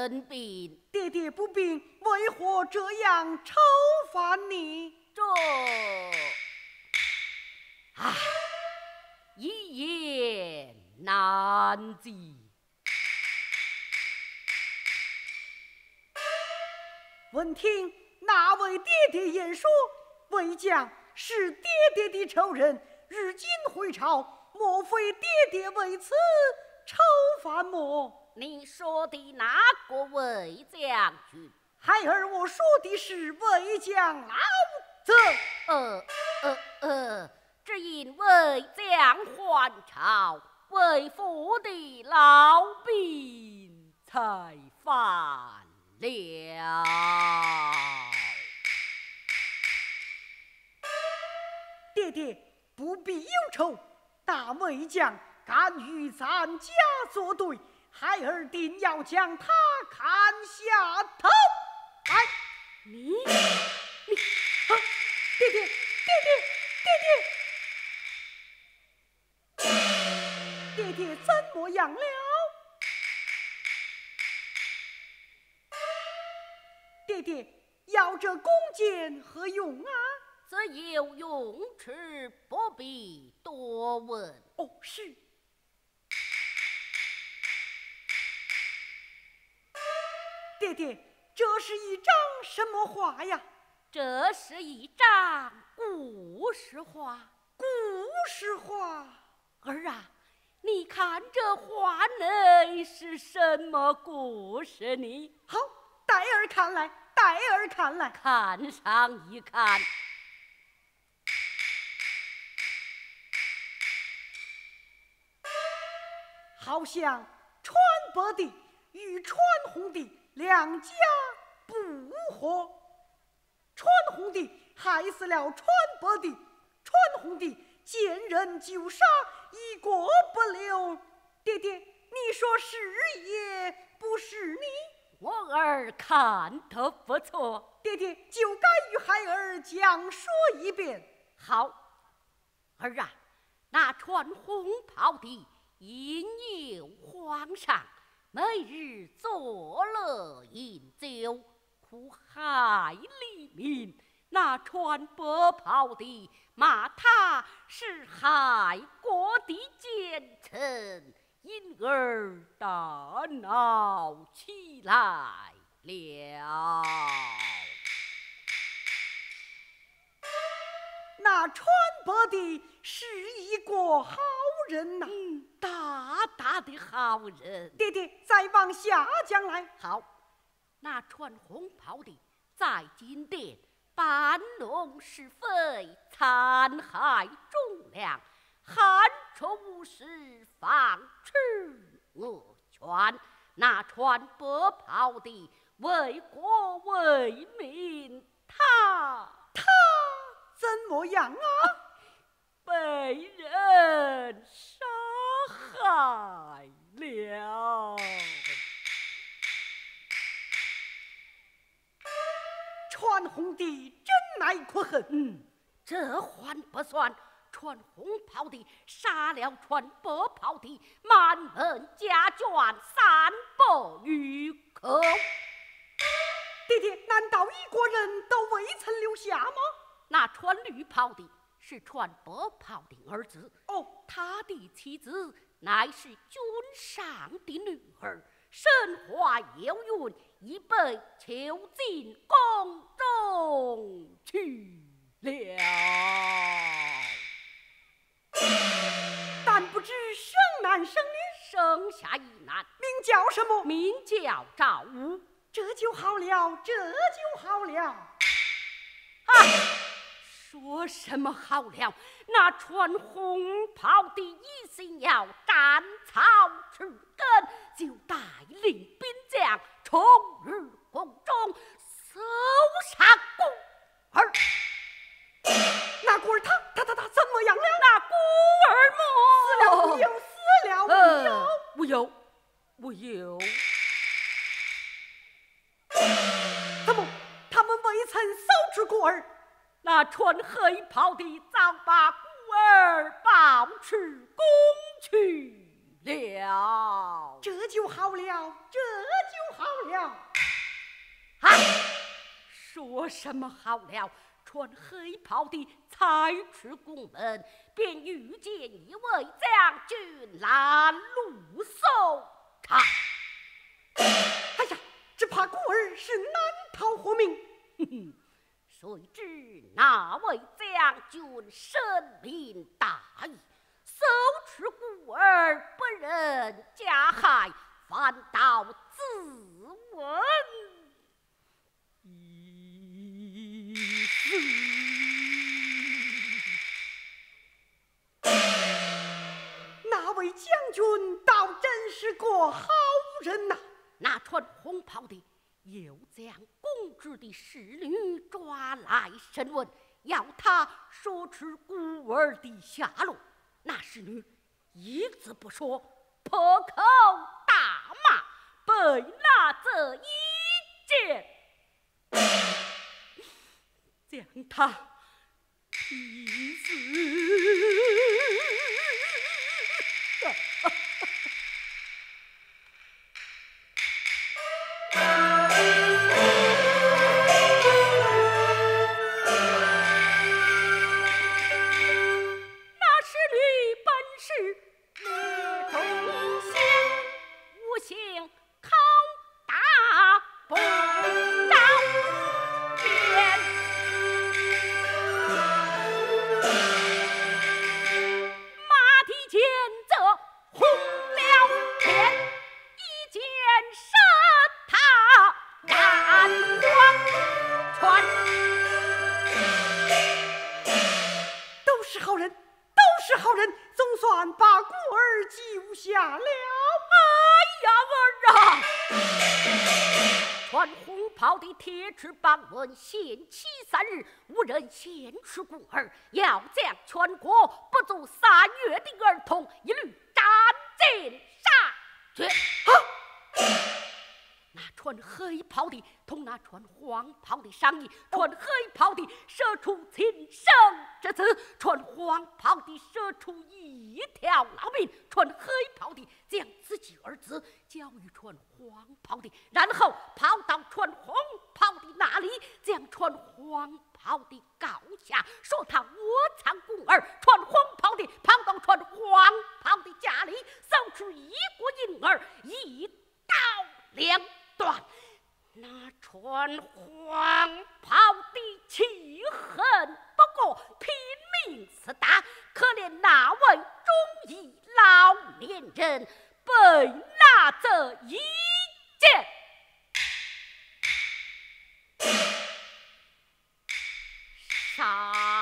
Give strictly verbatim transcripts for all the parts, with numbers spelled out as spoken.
生病。 爹爹不病，为何这样愁烦你？ 这，唉，一言难尽。 闻听那位爹爹言说，魏将是爹爹的仇人，日今回朝，莫非爹爹为此愁烦么？ 你说的哪个魏将军？ 孩儿我说的是魏将老子。 呃呃呃，只因魏将还朝，魏父的老病才犯了。 爹爹不必忧愁，大魏将敢与咱家作对，孩儿定要将他砍下头。来， 你你，啊，爹爹，爹爹，爹爹，爹爹怎么样了？爹爹，要这弓箭何用啊？ 则有用处，不必多问。 哦，是。爹爹，这是一张什么画呀？ 这是一张故事画。 故事画。 儿啊，你看这画内是什么故事呢？ 好，带儿看来，带儿看来。 看上一看。 好像川北地与川洪地两家不和，川洪地害死了川北地，川洪地见人就杀，一个不留。爹爹，你说是也不是你？ 我儿看得不错， 爹爹就该与孩儿讲说一遍。 好，儿啊，那传红袍的因有皇上，每日作乐饮酒，苦害黎民；那穿白袍的骂他是害国的奸臣，因而大闹起来了。 那川北的是一个好人呐、啊嗯，大大的好人。 爹爹，再往下讲来。 好，那穿红袍的在金殿搬弄是非，残害忠良，汉出无事，放斥恶权。那穿白袍的为国为民，他他怎么样啊？ 被人杀害了。 川洪帝真乃可恨。 嗯，这还不算，穿红袍的杀了穿白袍的，满门家眷三百余口。 爹爹，难道一个人都未曾留下吗？ 那穿绿袍的是穿白袍的儿子， 哦， 他的妻子乃是君上的女儿，身怀有孕，已被囚进宫中去了。 但不知生男生女， 生下一男， 名叫什么？ 名叫赵武。 这就好了，这就好了。 啊！说什么好了？那穿红袍的一心要斩草除根，就带领兵将冲入宫中，搜杀孤儿。 那孤儿他他他他怎么样了？ 那孤儿么？ 死了无有，死了无有， 呃、无有，无有。 怎么他们未曾搜出孤儿？ 那穿黑袍的早把孤儿抱去宫去了。 这就好了，这就好了。 啊！说什么好了？穿黑袍的才出宫门，便遇见一位将军拦路送他。 哎呀，只怕孤儿是难逃活命。 哼哼，谁知那位将军深明大义，搜出孤儿，不忍加害，反倒自刎一死。 那位将军倒真是个好人呐、啊！ 那穿红袍的又将公主的侍女抓来审问，要他说出孤儿的下落。那侍女一字不说，破口大骂，被拿着一剑将他劈死。限期三日，无人献出孤儿，要将全国不足三月的儿童一律斩尽杀绝。啊！那穿黑袍的同那穿黄袍的商议，穿黑袍的射出亲生之子，穿黄袍的射出一条老命，穿黑袍的将自己儿子交予穿黄袍的，然后跑到穿红袍的那里，将穿黄袍的告下，说他窝藏孤儿。穿黄袍的跑到穿黄袍的家里，搜出一个婴儿，一刀两断。那穿黄袍的气恨不过，拼命厮打。可怜那位忠义老年人被拿着一剑杀。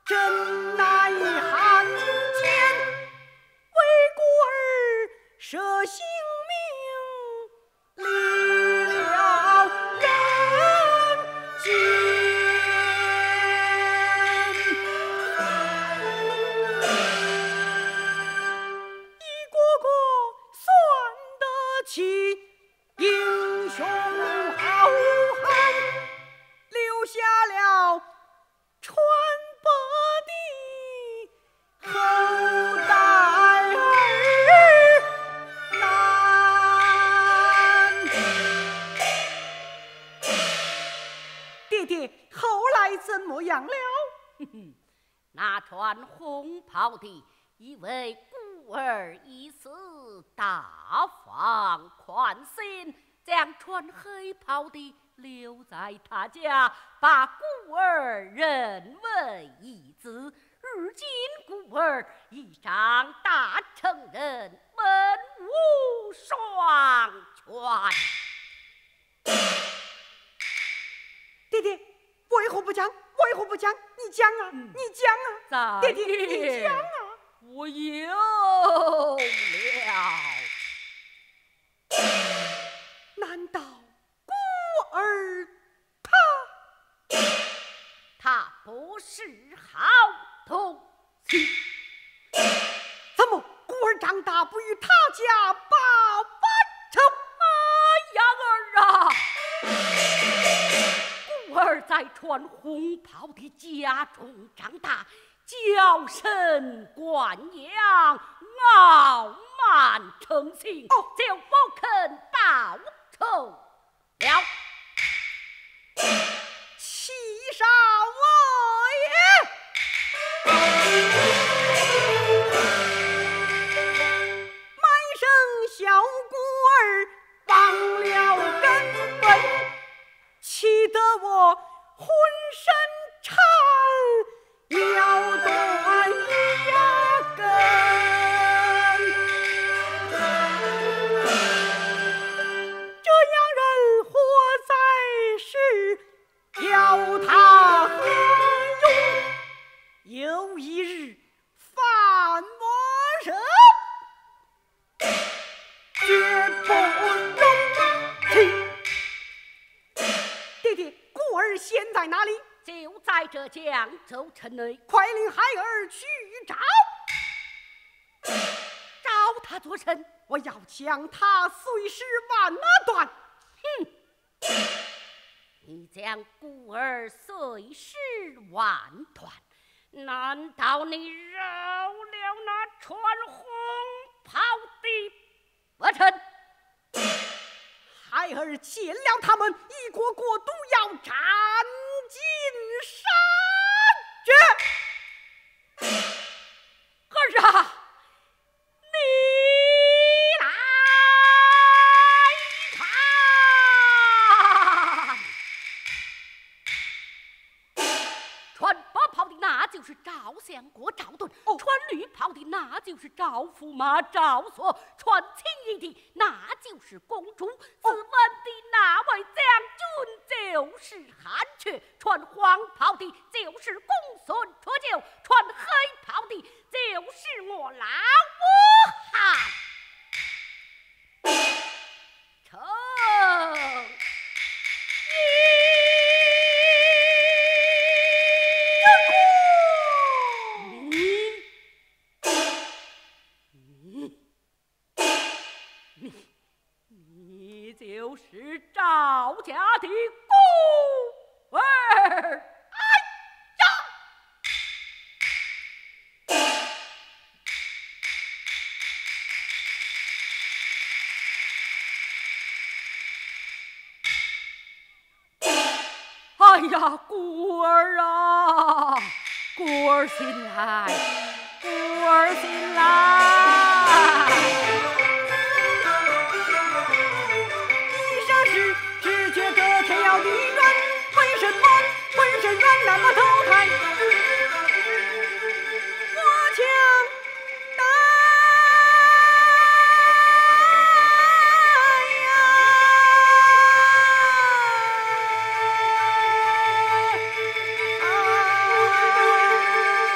真乃汉奸，为孤儿舍性命，离了人间。一个个算得起英雄好汉，留下了川伯的后代儿男。爹爹，后来怎么样了？ 那穿红袍的以为孤儿已死，大放宽心，将穿黑袍的留在他家，把孤儿认为义子。如今孤儿已长大成人，文武双全。 爹爹，为何不讲？为何不讲？你讲啊！ 嗯、 你讲啊！爹爹，你讲啊！ 我有了。 难道孤儿他他不是好东西？ 怎么孤儿长大不与他家把反仇？ 啊，养儿啊！孤儿在穿红袍的家中长大，娇生惯养，傲慢成性， 哦、 就不肯报仇了。 七少爷，满生小孤儿忘了根本，气得我浑身颤，要断牙根。这样人活在世，要他何用？有一日犯我人，绝不容情。爹爹，孤儿现在哪里？ 就在这江州城内， 快令孩儿去找。 找他做甚？ 我要将他碎尸万段。 哼！你将孤儿碎尸万段，难道你饶了那穿红袍的不成？ 孩儿见了他们，一个个都要斩尽杀绝。 儿啊，你来看！穿白袍的那就是赵相国赵盾， 哦、 穿绿袍的那就是赵驸马赵所，穿青衣的那就是公主，自刎的那位将军就是韩厥，穿黄袍的就是公孙绰舅，穿黑袍的就是我老汉程你就是赵家的孤儿。哎呀！哎呀，孤儿啊，孤儿醒来，孤儿醒来！ 一生时只觉得天要地远，浑身软，浑身软那么投胎，我将带呀。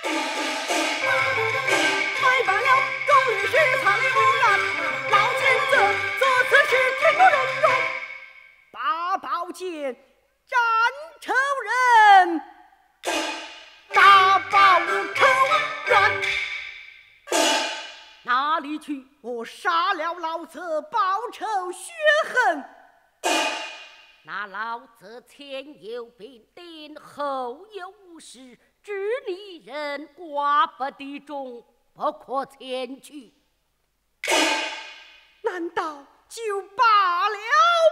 卖罢了众律师苍林无然，老奸则做此事天不容容，把宝剑斩仇人，打报仇冤。 哪里去？ 我杀了老贼，报仇雪恨。 那老贼前有兵丁，后有武士，知你人寡不敌众，不可前去。 难道就罢了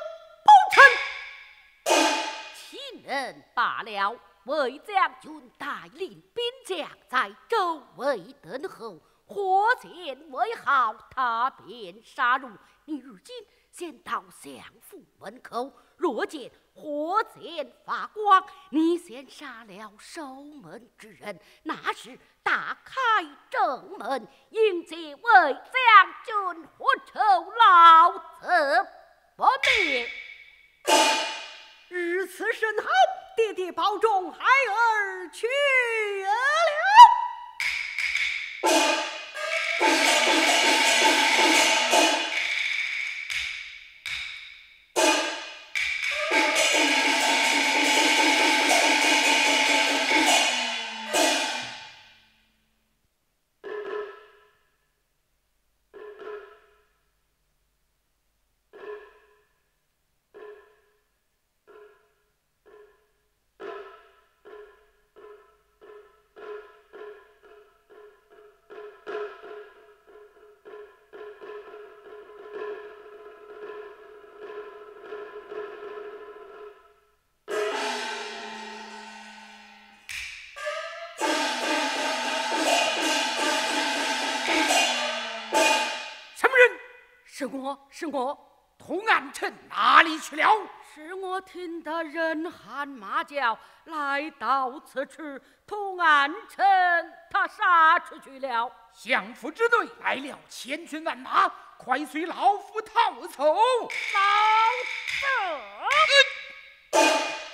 不成？ 岂能罢了？魏将军带领兵将在周围等候，火箭为号，他便杀入。你如今先到相府门口，若见火箭发光，你先杀了守门之人，那时打开正门，迎接魏将军复仇，老子不灭。 日此甚好，爹爹保重，孩儿去了。 是我是我， 童安臣哪里去了？ 是我听得人喊马叫，来到此处，童安臣他杀出去了。 相府之队来了，千军万马，快随老夫逃走！ 老子！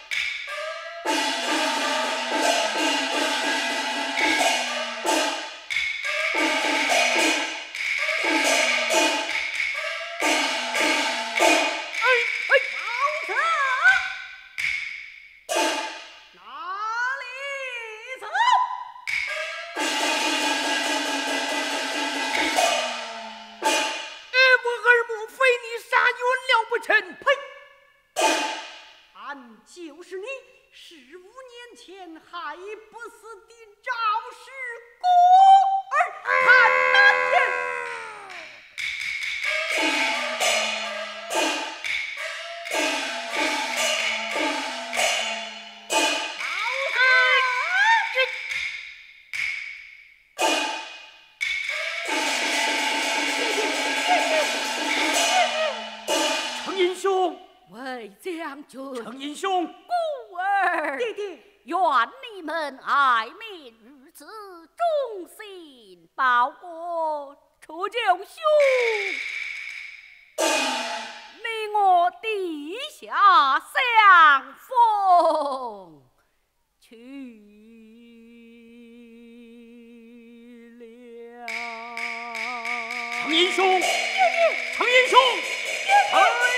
就是你十五年前害不死的赵氏孤儿潘南天。 程英兄， 魏将军， 程英兄， 孤儿， 弟弟， 愿你们爱民如此，忠心报国，楚九兄，你我地下相逢去了。 程英兄，程英兄，程。